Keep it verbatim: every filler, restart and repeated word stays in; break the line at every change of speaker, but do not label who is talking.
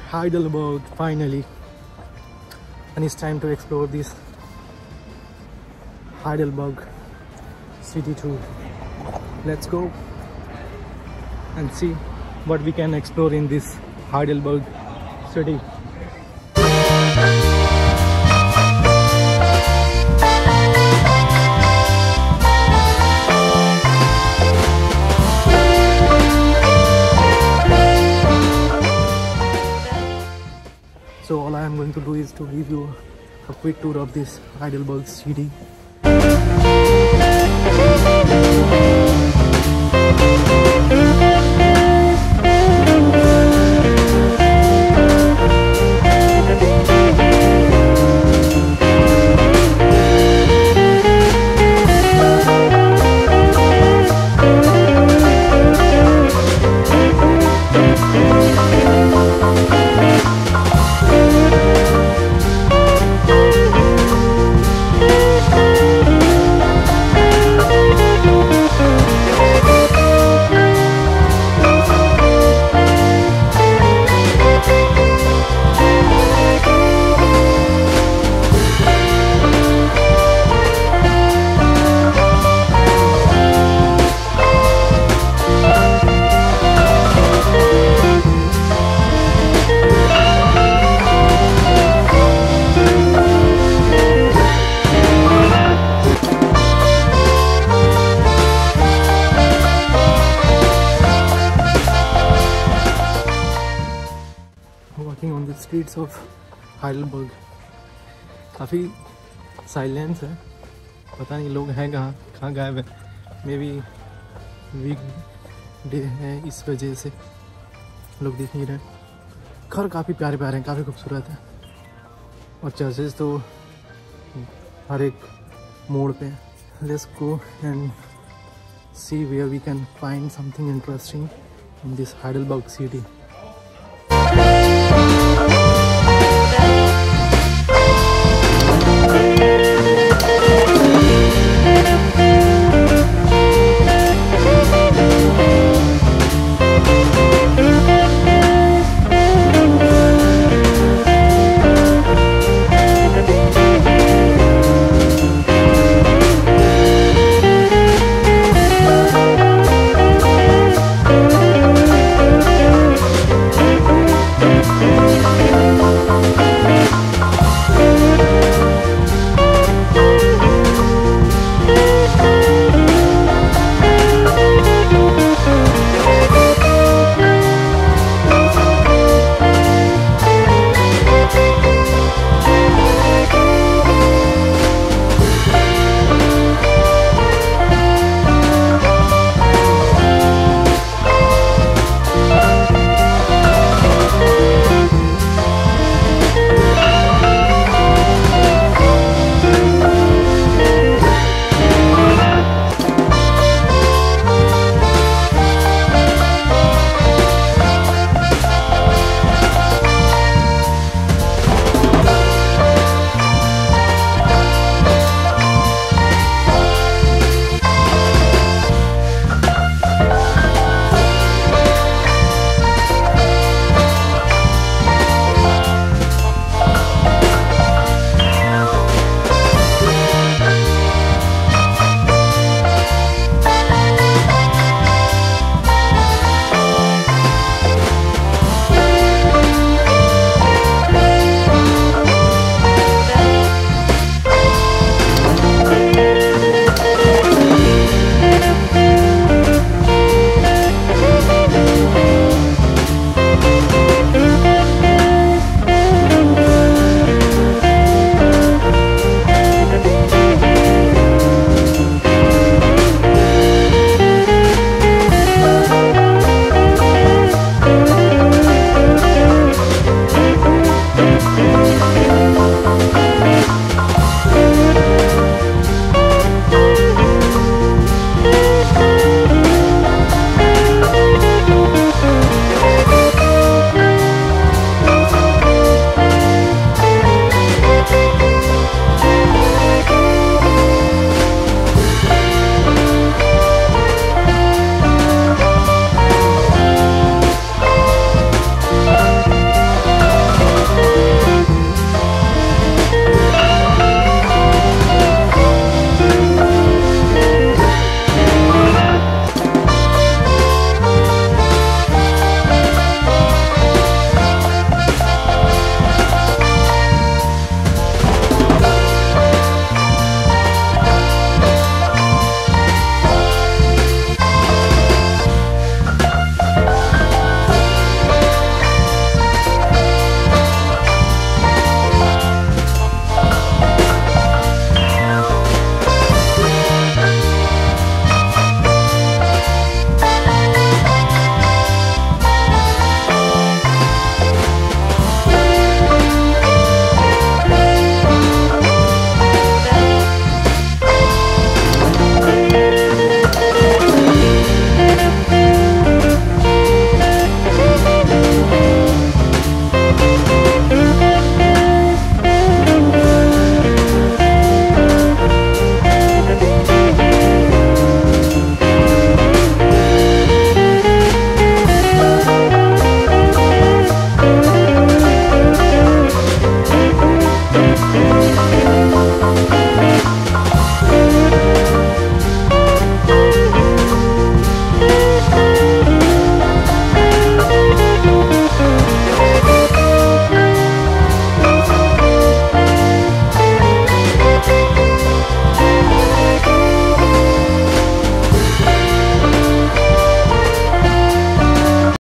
Heidelberg finally, and it's time to explore this Heidelberg city too. Let's go and see what we can explore in this Heidelberg city. So all I am going to do is to give you a quick tour of this Heidelberg city. Walking on the streets of Heidelberg, काफ़ी silence है, पता नहीं लोग हैं कहाँ कहाँ गायब है। मे बी वीक डे है, इस वजह से लोग दिख नहीं रहे। घर काफ़ी प्यारे प्यारे हैं, काफ़ी खूबसूरत है, और चर्चेस तो हर एक मोड़ पे हैं। Let's go and see where we can find something interesting in this Heidelberg city.